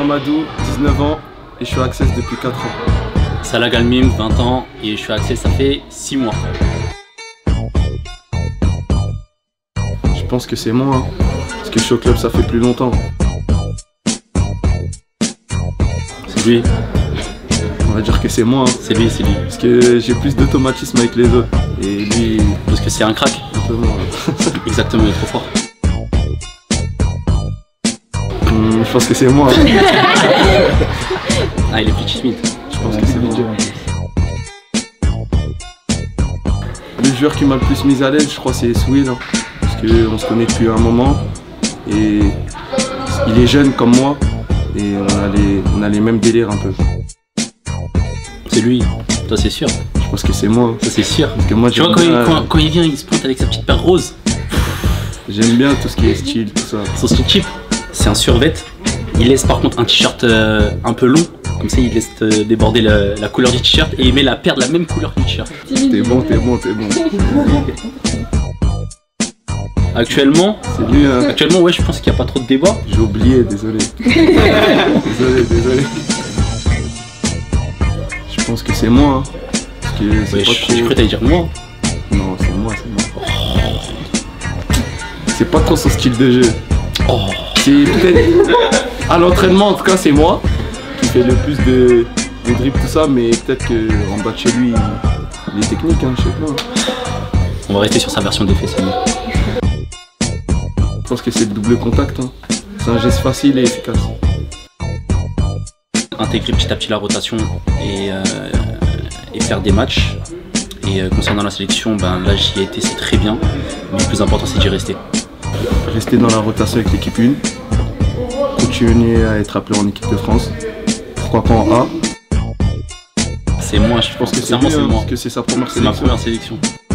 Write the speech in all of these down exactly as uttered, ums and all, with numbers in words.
Mamadou, dix-neuf ans et je suis à Access depuis quatre ans. Salah Galmim, vingt ans et je suis à Access, ça fait six mois. Je pense que c'est moi, hein, parce que je suis au club ça fait plus longtemps. C'est lui. On va dire que c'est moi. Hein. C'est lui, c'est lui. Parce que j'ai plus d'automatisme avec les autres. Et lui... Parce que c'est un crack. Un peu moins. Exactement, il est trop fort. Hum, je pense que c'est moi. Hein. Ah, il est plus timide. Je pense que c'est moi. Le joueur qui m'a le plus mis à l'aise, je crois, c'est Swil. Hein, parce qu'on se connaît depuis un moment. Et il est jeune comme moi. Et on a les, on a les mêmes délires un peu. C'est lui, toi c'est sûr. Je pense que c'est moi. Ça c'est sûr. Parce que moi, tu vois quand il, quand, quand il vient, il se pointe avec sa petite paire rose. J'aime bien tout ce qui est style, tout ça. Son style cheap, c'est un survêt. Il laisse par contre un t-shirt euh, un peu long. Comme ça il laisse euh, déborder la, la couleur du t-shirt et il met la paire de la même couleur du t-shirt. T'es bon, t'es bon, t'es bon. Actuellement, c'est lui, hein. Actuellement, ouais, je pense qu'il n'y a pas trop de débat. J'ai oublié, désolé. désolé, désolé. Je pense que c'est moi. Hein. Parce que c'est ouais, pas j'ai trop... cru que t'allais dire moi. Non, c'est moi, c'est moi. Oh. C'est pas trop son style de jeu. Oh. C'est peut-être... À l'entraînement, en tout cas, c'est moi qui fait le plus de, de dribbles, tout ça, mais peut-être qu'en bas de chez lui, il est technique, hein, je sais pas. On va rester sur sa version d'effet, c'est mieux. Je pense que c'est le double contact. Hein. C'est un geste facile et efficace. Intégrer petit à petit la rotation et, euh, et faire des matchs. Et euh, concernant la sélection, ben, là j'y ai été, c'est très bien. Mais le plus important c'est d'y rester. Rester dans la rotation avec l'équipe un. Continuer à être appelé en équipe de France. Pourquoi pas en A. C'est moi, je pense que c'est moi. Hein, parce que c'est sa première sélection. C'est ma première sélection.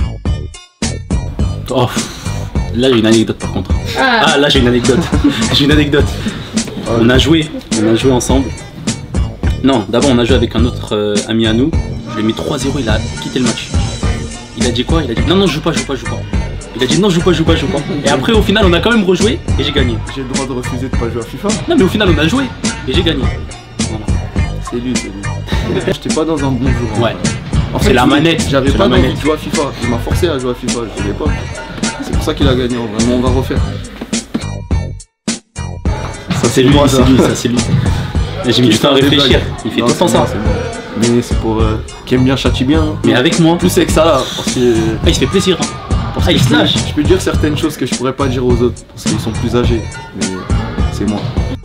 Oh, là j'ai une anecdote par contre. Ah, ah là j'ai une anecdote. J'ai une anecdote. Ah, on a joué, on a joué ensemble. Non, d'abord on a joué avec un autre euh, ami à nous. Je lui ai mis trois zéro, il a quitté le match. Il a dit quoi? Il a dit non non je joue pas, je joue pas, je joue pas. Il a dit non je joue pas, je joue pas, je joue pas. Et après au final on a quand même rejoué et j'ai gagné. J'ai le droit de refuser de pas jouer à FIFA? Non mais au final on a joué et j'ai gagné. Voilà. C'est lui, c'est lui. J'étais pas dans un bon jour. Hein. Ouais. C'est la manette. J'avais pas envie de jouer à FIFA. Il m'a forcé à jouer à FIFA, je voulais pas. C'est pour ça qu'il a gagné en vrai. Mais on va refaire. Ça c'est lui, c'est lui, ça c'est lui. J'ai mis du temps à réfléchir. Il fait tout le temps ça. Mais c'est pour euh, qui aime bien châtie bien. Hein. Mais avec moi. Plus avec ça là. Parce que... Ah, il se fait plaisir. Hein. Parce ah, il se lâche. Je peux dire certaines choses que je pourrais pas dire aux autres parce qu'ils sont plus âgés. Mais c'est moi.